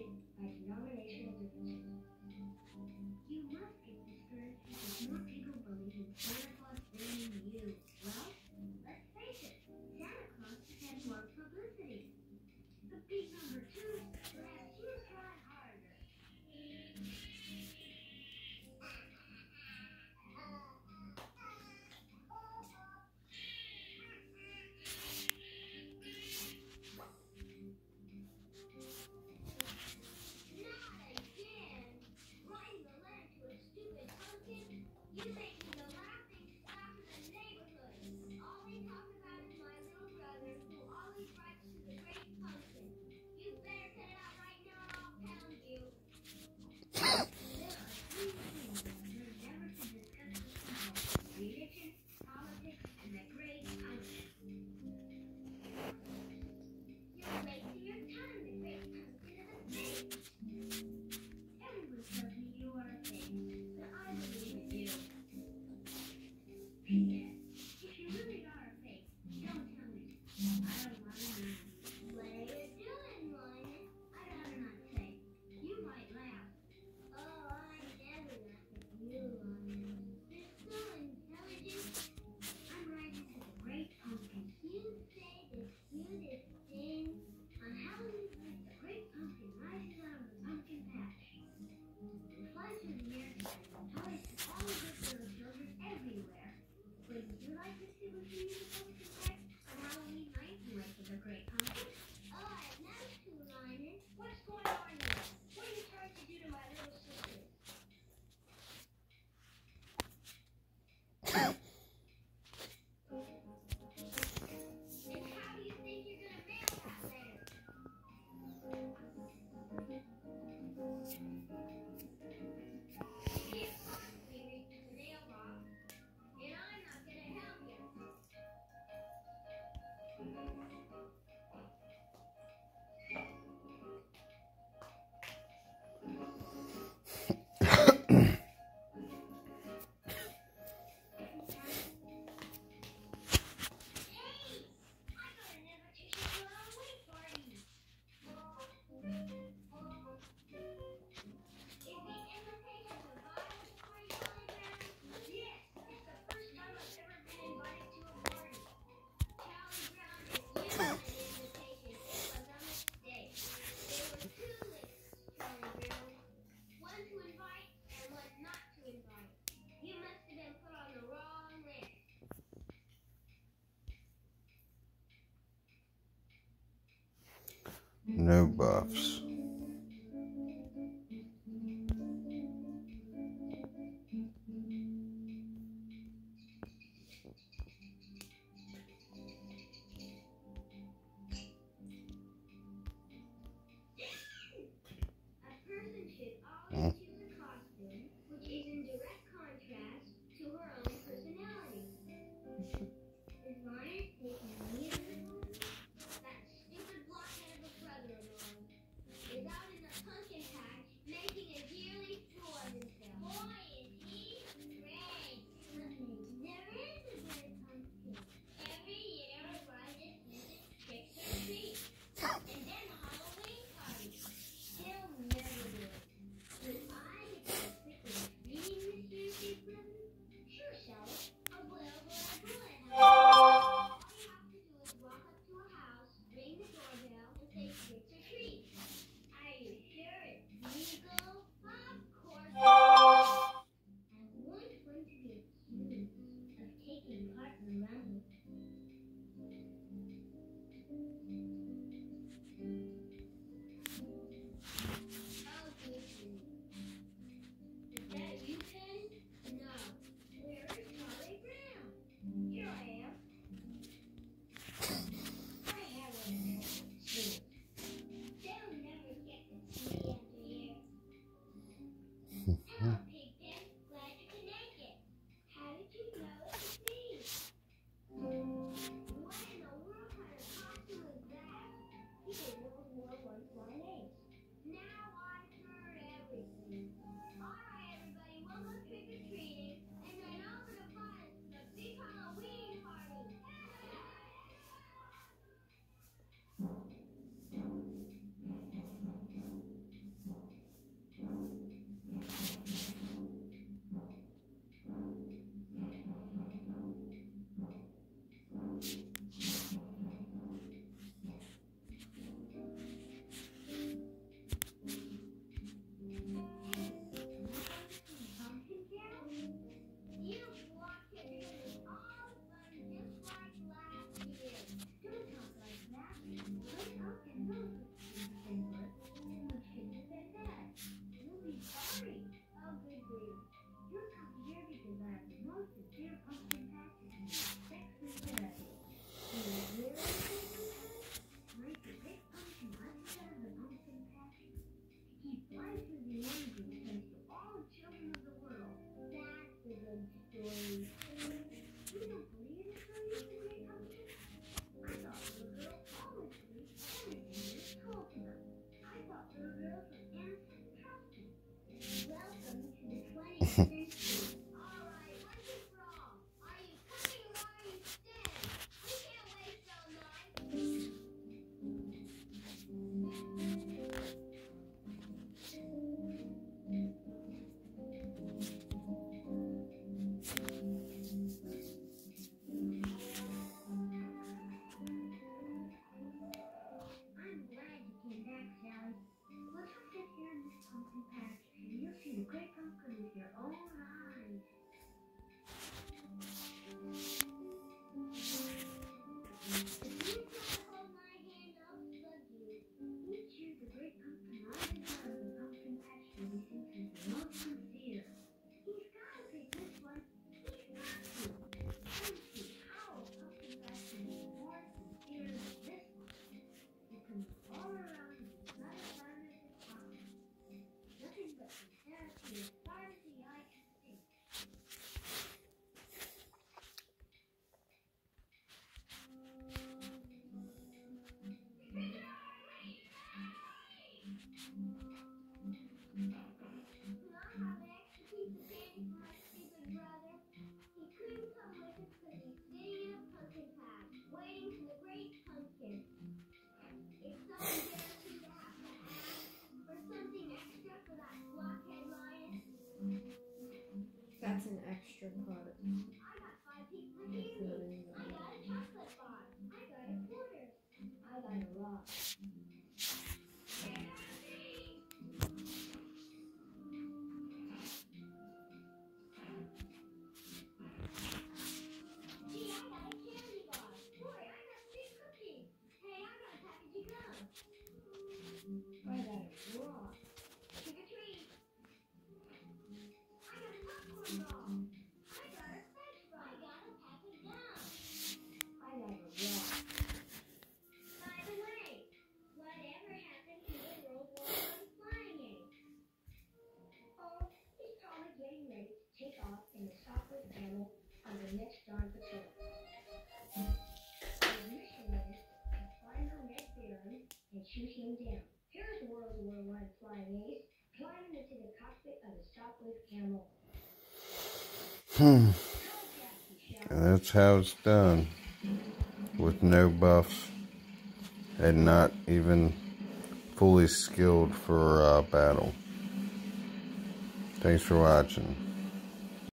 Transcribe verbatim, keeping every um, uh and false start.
by denominational differences. You must get discouraged because more people believe in Santa Claus than in you. Well, let's face it, Santa Claus has more publicity. But big number two, perhaps you try harder. Not again! Writing a letter to a stupid pumpkin? You make me the laughing stock of the neighborhood. All they talk about is my little brother who always writes to the great pumpkin. You better cut it out right now or I'll pound you. There are three things that you're never to discuss with people: religion, politics, and the great pumpkin. You're wasting your time, the great pumpkin of the faith. Everyone tells me you are a fake, but I believe in you. P S. If you really are a fake, don't tell me. I don't want to know. What are you doing, Linus? I'd rather not say. You might laugh. Oh, I never laugh at you, Linus. You're so intelligent. I'm writing to the great pumpkin. You say the cutest thing. On Halloween night, the great pumpkin rises out of the pumpkin patch. It flies through the air and toys to all of the little children everywhere. Would you like to see what you use a pumpkin patch on Halloween night to wait for the great pumpkin? Oh, I'd love to, Linus. What's going on here? What are you trying to do to my little sister? And how do you think you're going to mail that letter? You can't possibly reach the mailbox, and I'm not going to help you. Hey, I got an invitation to a Halloween party. Is the invitation to Bible story, Charlie Brown? Yes, it's the first time I've ever been invited to a party. Charlie Brown, if you got an invitation, it was a mistake. There were two lists, Charlie Brown. One to invite and one not to invite. You must have been put on the wrong list. No buffs. A person should always choose a costume which is in direct contrast to her own personality. Is Linus taking me as a woman? That stupid blockhead of a brother of mine. extra part. I got five pieces of candy. I got a chocolate bar. I got a quarter. I got a rock. Gee, I got a candy bar. Boy, I got three cookies. Hey, I got a package of gum. I got a rock. Trick or treat. I got a popcorn ball. I got a french fry. I got a pack of gum. I got a rock. By the way, whatever happened to the World War One flying ace? Oh, he's probably getting ready to take off in the Sopwith Camel on the next dawn patrol. His mission is to find the Red Baron and shoot him down. Here's World War One flying ace climbing into the cockpit of the Sopwith Camel. Hmm. And that's how it's done, with no buffs and not even fully skilled for uh, battle. Thanks for watching.